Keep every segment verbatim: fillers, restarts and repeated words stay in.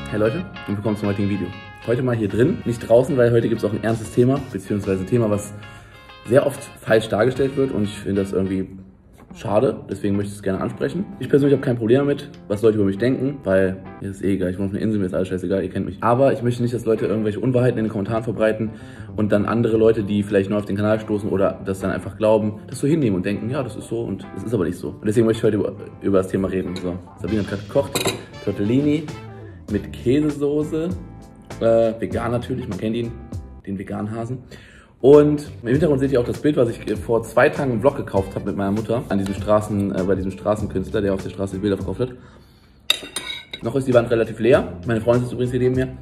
Hey Leute und willkommen zum heutigen Video. Heute mal hier drin, nicht draußen, weil heute gibt es auch ein ernstes Thema, beziehungsweise ein Thema, was sehr oft falsch dargestellt wird und ich finde das irgendwie schade, deswegen möchte ich es gerne ansprechen. Ich persönlich habe kein Problem damit, was Leute über mich denken, weil mir ist eh egal, ich wohne auf einer Insel, mir ist alles scheißegal, ihr kennt mich. Aber ich möchte nicht, dass Leute irgendwelche Unwahrheiten in den Kommentaren verbreiten und dann andere Leute, die vielleicht neu auf den Kanal stoßen oder das dann einfach glauben, das so hinnehmen und denken, ja, das ist so und es ist aber nicht so. Und deswegen möchte ich heute über, über das Thema reden. So, Sabine hat gerade gekocht, Tortellini mit Käsesoße, äh, vegan natürlich, man kennt ihn, den veganen Hasen. Und im Hintergrund seht ihr auch das Bild, was ich vor zwei Tagen im Vlog gekauft habe mit meiner Mutter an diesem Straßen, äh, bei diesem Straßenkünstler, der auf der Straße die Bilder verkauft hat. Noch ist die Wand relativ leer. Meine Freundin ist übrigens hier neben mir.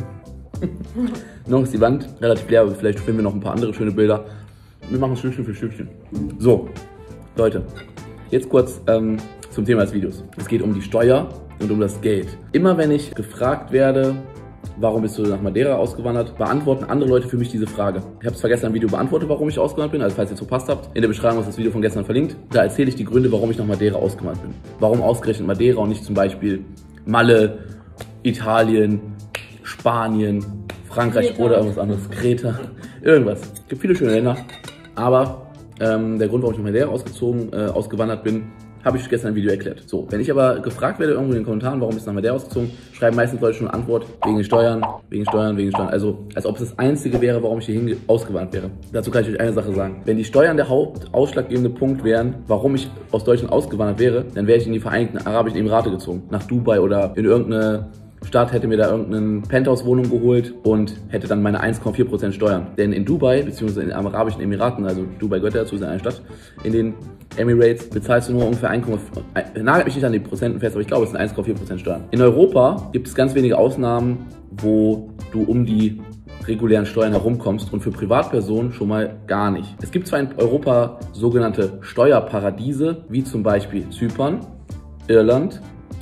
Noch ist die Wand relativ leer, aber vielleicht finden wir noch ein paar andere schöne Bilder. Wir machen es Stückchen für Stückchen. So, Leute, jetzt kurz ähm, zum Thema des Videos. Es geht um die Steuer und um das Geld. Immer wenn ich gefragt werde, warum bist du nach Madeira ausgewandert, beantworten andere Leute für mich diese Frage. Ich habe zwar gestern ein Video beantwortet, warum ich ausgewandert bin, also falls ihr es verpasst habt, in der Beschreibung ist das Video von gestern verlinkt. Da erzähle ich die Gründe, warum ich nach Madeira ausgewandert bin. Warum ausgerechnet Madeira und nicht zum Beispiel Malle, Italien, Spanien, Frankreich Kreta. Oder irgendwas anderes, Kreta, irgendwas. Es gibt viele schöne Länder, aber ähm, der Grund, warum ich nach Madeira ausgezogen, äh, ausgewandert bin, habe ich gestern ein Video erklärt. So, wenn ich aber gefragt werde irgendwo in den Kommentaren, warum ist nach Madeira ausgezogen, schreiben meistens Leute schon eine Antwort, wegen den Steuern, wegen Steuern, wegen Steuern. Also, als ob es das Einzige wäre, warum ich hierhin ausgewandert wäre. Dazu kann ich euch eine Sache sagen. Wenn die Steuern der hauptausschlaggebende Punkt wären, warum ich aus Deutschland ausgewandert wäre, dann wäre ich in die Vereinigten Arabischen Emirate gezogen. Nach Dubai oder in irgendeine Stadt, hätte mir da irgendeine Penthouse-Wohnung geholt und hätte dann meine eins Komma vier Prozent Steuern. Denn in Dubai, beziehungsweise in den Arabischen Emiraten, also Dubai gehört dazu, ist eine Stadt, in den Emirates bezahlst du nur ungefähr eins Komma vier, nagelt mich nicht an die Prozenten fest, aber ich glaube, es sind eins Komma vier Prozent Steuern. In Europa gibt es ganz wenige Ausnahmen, wo du um die regulären Steuern herumkommst und für Privatpersonen schon mal gar nicht. Es gibt zwar in Europa sogenannte Steuerparadiese, wie zum Beispiel Zypern, Irland,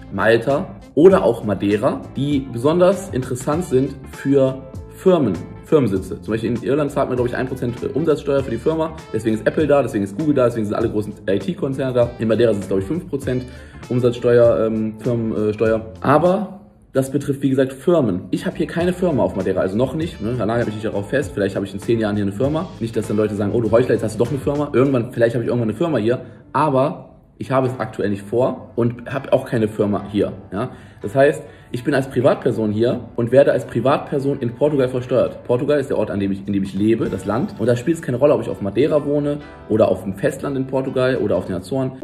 Malta oder auch Madeira, die besonders interessant sind für Firmen, Firmensitze. Zum Beispiel in Irland zahlt man, glaube ich, ein Prozent Umsatzsteuer für die Firma. Deswegen ist Apple da, deswegen ist Google da, deswegen sind alle großen I T-Konzerne da. In Madeira sind es, glaube ich, fünf Prozent Umsatzsteuer, ähm, Firmensteuer. Aber das betrifft, wie gesagt, Firmen. Ich habe hier keine Firma auf Madeira, also noch nicht. Ne? Danach habe ich nicht darauf fest. Vielleicht habe ich in zehn Jahren hier eine Firma. Nicht, dass dann Leute sagen, oh, du Heuchler, jetzt hast du doch eine Firma. Irgendwann, vielleicht habe ich irgendwann eine Firma hier. Aber ich habe es aktuell nicht vor und habe auch keine Firma hier. Ja? Das heißt, ich bin als Privatperson hier und werde als Privatperson in Portugal versteuert. Portugal ist der Ort, an dem ich, in dem ich lebe, das Land. Und da spielt es keine Rolle, ob ich auf Madeira wohne oder auf dem Festland in Portugal oder auf den Azoren.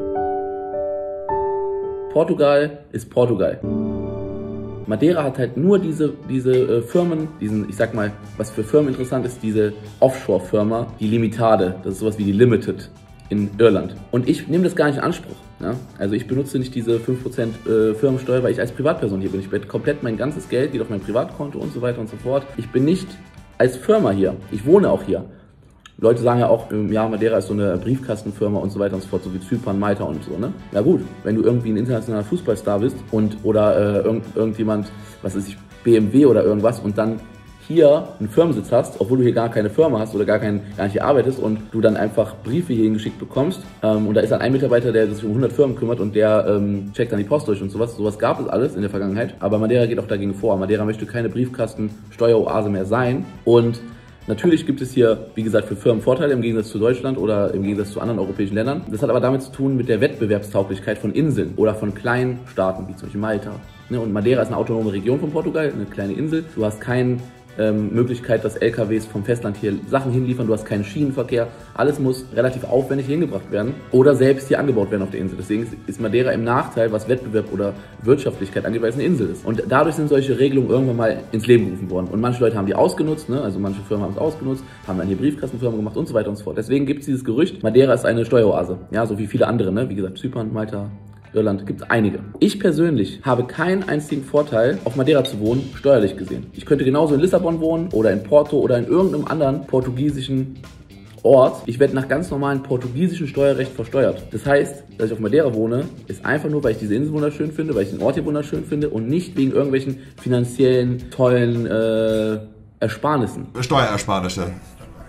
Portugal ist Portugal. Madeira hat halt nur diese, diese äh, Firmen, diesen, ich sag mal, was für Firmen interessant ist, diese Offshore-Firma, die Limitade. Das ist sowas wie die Limited in Irland. Und ich nehme das gar nicht in Anspruch. Ja? Also ich benutze nicht diese fünf Prozent äh, Firmensteuer, weil ich als Privatperson hier bin. Ich bin komplett, mein ganzes Geld geht auf mein Privatkonto und so weiter und so fort. Ich bin nicht als Firma hier. Ich wohne auch hier. Leute sagen ja auch, ja, Madeira ist so eine Briefkastenfirma und so weiter und so fort, so wie Zypern, Malta und so, ne? Na gut, wenn du irgendwie ein internationaler Fußballstar bist und oder äh, irgend, irgendjemand, was weiß ich, B M W oder irgendwas und dann hier einen Firmensitz hast, obwohl du hier gar keine Firma hast oder gar, kein, gar nicht hier arbeitest und du dann einfach Briefe hierhin geschickt bekommst ähm, und da ist dann ein Mitarbeiter, der sich um hundert Firmen kümmert und der ähm, checkt dann die Post durch und sowas. Sowas gab es alles in der Vergangenheit, aber Madeira geht auch dagegen vor. Madeira möchte keine Briefkasten-Steueroase mehr sein und natürlich gibt es hier, wie gesagt, für Firmen Vorteile im Gegensatz zu Deutschland oder im Gegensatz zu anderen europäischen Ländern. Das hat aber damit zu tun mit der Wettbewerbstauglichkeit von Inseln oder von kleinen Staaten, wie zum Beispiel Malta. Und Madeira ist eine autonome Region von Portugal, eine kleine Insel. Du hast keinen Ähm, Möglichkeit, dass L K Ws vom Festland hier Sachen hinliefern, du hast keinen Schienenverkehr, alles muss relativ aufwendig hingebracht werden oder selbst hier angebaut werden auf der Insel. Deswegen ist Madeira im Nachteil, was Wettbewerb oder Wirtschaftlichkeit angeht, weil es eine Insel ist. Und dadurch sind solche Regelungen irgendwann mal ins Leben gerufen worden. Und manche Leute haben die ausgenutzt, ne? Also manche Firmen haben es ausgenutzt, haben dann hier Briefkastenfirmen gemacht und so weiter und so fort. Deswegen gibt es dieses Gerücht, Madeira ist eine Steueroase, ja, so wie viele andere, ne? Wie gesagt, Zypern, Malta, Irland, gibt es einige. Ich persönlich habe keinen einzigen Vorteil, auf Madeira zu wohnen, steuerlich gesehen. Ich könnte genauso in Lissabon wohnen oder in Porto oder in irgendeinem anderen portugiesischen Ort. Ich werde nach ganz normalem portugiesischen Steuerrecht versteuert. Das heißt, dass ich auf Madeira wohne, ist einfach nur, weil ich diese Insel wunderschön finde, weil ich den Ort hier wunderschön finde und nicht wegen irgendwelchen finanziellen, tollen äh, Ersparnissen. Steuerersparnisse.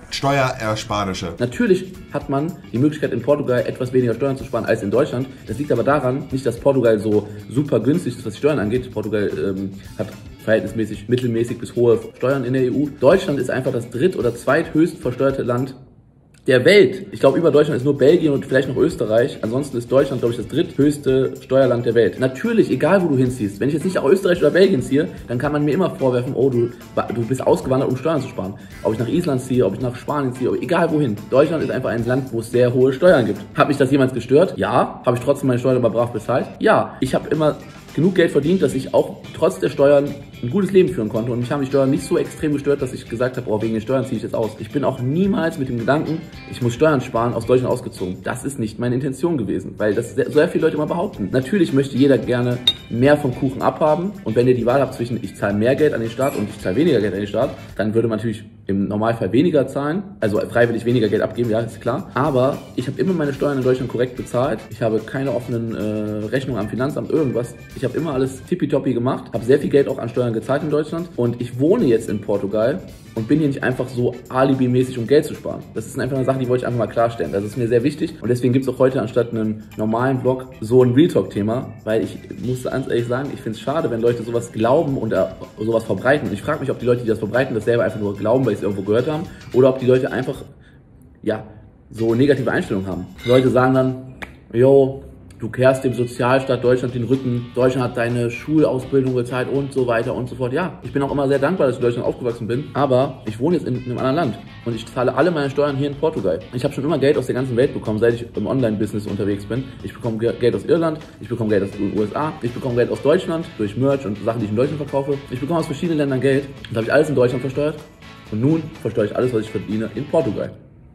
Steuerersparnisse. Natürlich hat man die Möglichkeit in Portugal etwas weniger Steuern zu sparen als in Deutschland. Das liegt aber daran, nicht, dass Portugal so super günstig ist, was die Steuern angeht. Portugal ähm, hat verhältnismäßig mittelmäßig bis hohe Steuern in der E U. Deutschland ist einfach das dritt- oder zweithöchst versteuerte Land der Welt. Ich glaube, über Deutschland ist nur Belgien und vielleicht noch Österreich. Ansonsten ist Deutschland, glaube ich, das dritthöchste Steuerland der Welt. Natürlich, egal wo du hinziehst. Wenn ich jetzt nicht nach Österreich oder Belgien ziehe, dann kann man mir immer vorwerfen, oh, du, du bist ausgewandert, um Steuern zu sparen. Ob ich nach Island ziehe, ob ich nach Spanien ziehe, egal wohin. Deutschland ist einfach ein Land, wo es sehr hohe Steuern gibt. Hat mich das jemals gestört? Ja. Habe ich trotzdem meine Steuern aber brav bezahlt? Ja. Ich habe immer genug Geld verdient, dass ich auch trotz der Steuern ein gutes Leben führen konnte. Und mich haben die Steuern nicht so extrem gestört, dass ich gesagt habe, oh, wegen den Steuern ziehe ich jetzt aus. Ich bin auch niemals mit dem Gedanken, ich muss Steuern sparen, aus Deutschland ausgezogen. Das ist nicht meine Intention gewesen, weil das sehr, sehr viele Leute immer behaupten. Natürlich möchte jeder gerne mehr vom Kuchen abhaben. Und wenn ihr die Wahl habt zwischen, ich zahle mehr Geld an den Staat und ich zahle weniger Geld an den Staat, dann würde man natürlich im Normalfall weniger zahlen, also freiwillig weniger Geld abgeben, ja, ist klar. Aber ich habe immer meine Steuern in Deutschland korrekt bezahlt. Ich habe keine offenen äh, Rechnungen am Finanzamt, irgendwas. Ich habe immer alles tippitoppi gemacht, habe sehr viel Geld auch an Steuern gezahlt in Deutschland und ich wohne jetzt in Portugal und bin hier nicht einfach so alibimäßig, um Geld zu sparen. Das ist einfach eine Sache, die wollte ich einfach mal klarstellen. Das ist mir sehr wichtig und deswegen gibt es auch heute anstatt einem normalen Vlog so ein Real Talk-Thema, weil ich muss ganz ehrlich sagen, ich finde es schade, wenn Leute sowas glauben und äh, sowas verbreiten. Und ich frage mich, ob die Leute, die das verbreiten, das selber einfach nur glauben, weil sie es irgendwo gehört haben, oder ob die Leute einfach, ja, so negative Einstellungen haben. Leute sagen dann, yo, du kehrst dem Sozialstaat Deutschland den Rücken, Deutschland hat deine Schulausbildung gezahlt und so weiter und so fort. Ja, ich bin auch immer sehr dankbar, dass ich in Deutschland aufgewachsen bin, aber ich wohne jetzt in einem anderen Land und ich zahle alle meine Steuern hier in Portugal. Ich habe schon immer Geld aus der ganzen Welt bekommen, seit ich im Online-Business unterwegs bin. Ich bekomme Geld aus Irland, ich bekomme Geld aus den U S A, ich bekomme Geld aus Deutschland durch Merch und Sachen, die ich in Deutschland verkaufe. Ich bekomme aus verschiedenen Ländern Geld. Das habe ich alles in Deutschland versteuert und nun versteuere ich alles, was ich verdiene, in Portugal.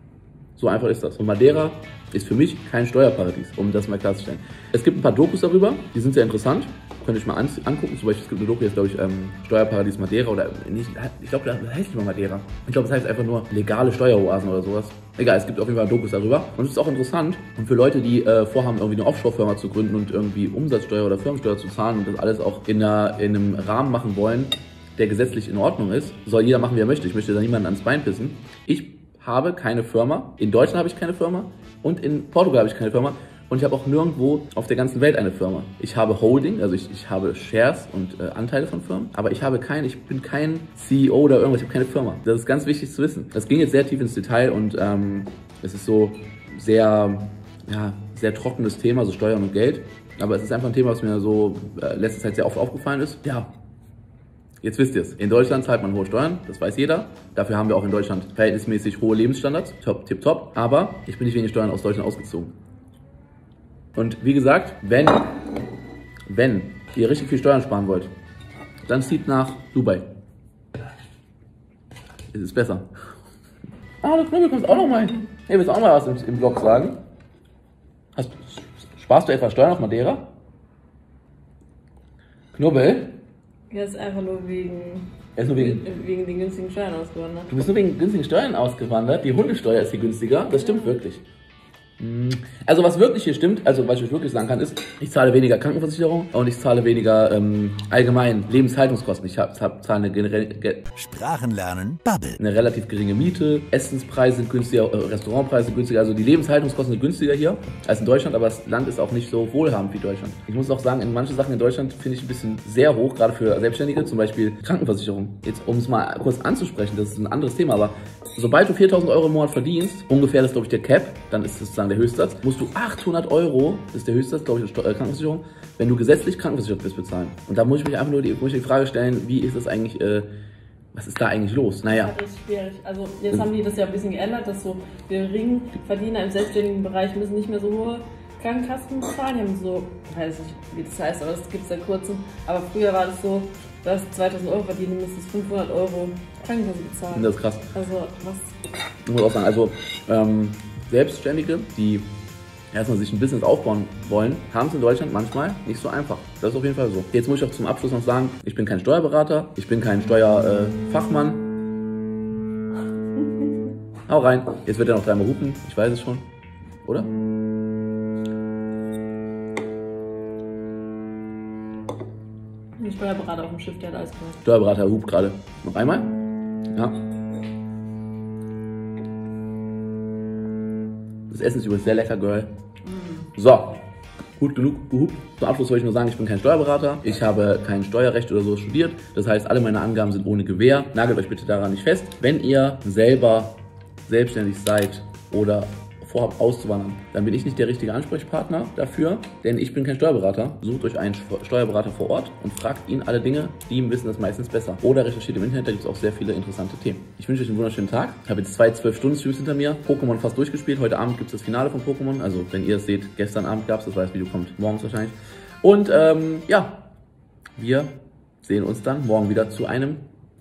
So einfach ist das. Und Madeira ist für mich kein Steuerparadies, um das mal klarzustellen. Es gibt ein paar Dokus darüber, die sind sehr interessant. Könnt ihr euch mal an, angucken. Zum Beispiel, es gibt eine Doku, jetzt glaube ich, ähm, Steuerparadies Madeira oder nicht, ich glaube, das heißt nicht mal Madeira. Ich glaube, das heißt einfach nur legale Steueroasen oder sowas. Egal, es gibt auf jeden Fall Dokus darüber. Und es ist auch interessant. Und für Leute, die äh, vorhaben, irgendwie eine Offshore-Firma zu gründen und irgendwie Umsatzsteuer oder Firmensteuer zu zahlen und das alles auch in, einer, in einem Rahmen machen wollen, der gesetzlich in Ordnung ist, soll jeder machen, wie er möchte. Ich möchte da niemanden ans Bein pissen. Ich habe keine Firma. In Deutschland habe ich keine Firma und in Portugal habe ich keine Firma und ich habe auch nirgendwo auf der ganzen Welt eine Firma. Ich habe Holding, also ich, ich habe Shares und äh, Anteile von Firmen, aber ich habe kein, ich bin kein C E O oder irgendwas, ich habe keine Firma. Das ist ganz wichtig zu wissen. Das ging jetzt sehr tief ins Detail und ähm, es ist so sehr, ja, sehr trockenes Thema, so Steuern und Geld, aber es ist einfach ein Thema, was mir so äh, letzte Zeit sehr oft aufgefallen ist. Ja. Jetzt wisst ihr es. In Deutschland zahlt man hohe Steuern, das weiß jeder. Dafür haben wir auch in Deutschland verhältnismäßig hohe Lebensstandards. Top, tip, top. Aber ich bin nicht wegen den Steuern aus Deutschland ausgezogen. Und wie gesagt, wenn, wenn ihr richtig viel Steuern sparen wollt, dann zieht nach Dubai. Es ist besser. Ah, du kommst auch noch mal. Hey, willst du auch mal was im, im Vlog sagen? Hast, sparst du etwa Steuern auf Madeira? Knubbel? Er ist einfach nur wegen, er ist nur wegen, wegen den günstigen Steuern ausgewandert. Du bist nur wegen günstigen Steuern ausgewandert. Die Hundesteuer ist hier günstiger. Das stimmt wirklich. Also was wirklich hier stimmt, also was ich euch wirklich sagen kann, ist, ich zahle weniger Krankenversicherung und ich zahle weniger ähm, allgemein Lebenshaltungskosten. Ich hab, hab, zahle eine, generell, Sprachenlernen, Bubble. eine relativ geringe Miete, Essenspreise sind günstiger, äh, Restaurantpreise sind günstiger, also die Lebenshaltungskosten sind günstiger hier als in Deutschland, aber das Land ist auch nicht so wohlhabend wie Deutschland. Ich muss auch sagen, in manchen Sachen in Deutschland finde ich ein bisschen sehr hoch, gerade für Selbstständige, zum Beispiel Krankenversicherung. Jetzt, um es mal kurz anzusprechen, das ist ein anderes Thema, aber sobald du viertausend Euro im Monat verdienst, ungefähr das ist, glaube ich, der Cap, dann ist es sozusagen der Höchstsatz, musst du achthundert Euro, das ist der Höchstsatz, glaube ich, der Krankenversicherung, wenn du gesetzlich krankenversichert bist, bezahlen. Und da muss ich mich einfach nur die, muss ich die Frage stellen, wie ist das eigentlich, äh, was ist da eigentlich los? Naja. Das ist schwierig. Also jetzt haben die das ja ein bisschen geändert, dass so Geringverdiener im selbstständigen Bereich müssen nicht mehr so hohe Krankenkassen bezahlen. Die haben so, ich weiß nicht, wie das heißt, aber das gibt es seit kurzem. Aber früher war das so, dass zweitausend Euro verdienen, müsstest fünfhundert Euro Krankenkasse bezahlen. Das ist krass. Also was? Ich muss auch sagen, also ähm, Selbstständige, die erstmal sich ein Business aufbauen wollen, haben es in Deutschland manchmal nicht so einfach. Das ist auf jeden Fall so. Jetzt muss ich auch zum Abschluss noch sagen, ich bin kein Steuerberater, ich bin kein Steuerfachmann. Äh, Hau rein. Jetzt wird er noch dreimal hupen, ich weiß es schon. Oder? Ein Steuerberater auf dem Schiff, der hat alles gemacht. Steuerberater hupt gerade. Noch einmal? Ja. Das Essen ist übrigens sehr lecker, Girl. So, gut genug gehupt. Zum Abschluss soll ich nur sagen, ich bin kein Steuerberater. Ich habe kein Steuerrecht oder so studiert. Das heißt, alle meine Angaben sind ohne Gewähr. Nagelt euch bitte daran nicht fest. Wenn ihr selber selbstständig seid oder vorhabt auszuwandern, dann bin ich nicht der richtige Ansprechpartner dafür, denn ich bin kein Steuerberater. Sucht euch einen Steuerberater vor Ort und fragt ihn alle Dinge, die ihm wissen das meistens besser. Oder recherchiert im Internet, da gibt es auch sehr viele interessante Themen. Ich wünsche euch einen wunderschönen Tag. Ich habe jetzt zwei zwölf Stunden Streams hinter mir. Pokémon fast durchgespielt. Heute Abend gibt es das Finale von Pokémon. Also wenn ihr es seht, gestern Abend gab es, das war das Video kommt morgens wahrscheinlich. Und ähm, ja, wir sehen uns dann morgen wieder zu einem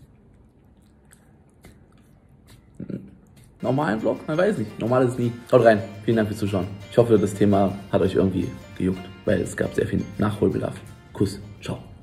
normalen Vlog? Man weiß nicht. Normal ist es nie. Haut rein. Vielen Dank fürs Zuschauen. Ich hoffe, das Thema hat euch irgendwie gejuckt, weil es gab sehr viel Nachholbedarf. Kuss. Ciao.